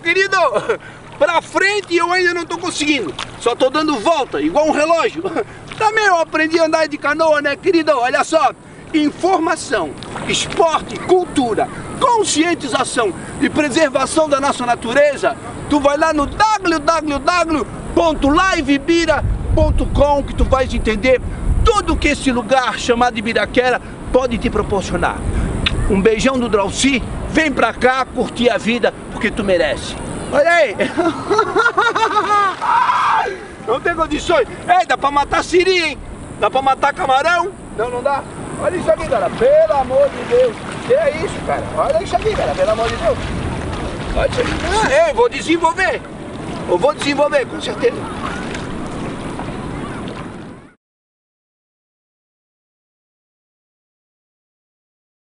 querido, pra frente eu ainda não tô conseguindo. Só tô dando volta, igual um relógio. Também eu aprendi a andar de canoa, né, querido? Olha só, informação, esporte, cultura, conscientização e preservação da nossa natureza. Tu vai lá no www.livebira.com que tu vais entender tudo que esse lugar chamado Ibiraquera pode te proporcionar. Um beijão do Drauci, vem pra cá curtir a vida porque tu merece. Olha aí! Não tem condições! Ei, dá pra matar siri, hein? Dá pra matar camarão? Não, não dá. Olha isso aqui, cara, pelo amor de Deus. Que é isso, cara? Olha isso aqui, cara, pelo amor de Deus. Olha isso aqui. Eu vou desenvolver. Eu vou desenvolver, com certeza.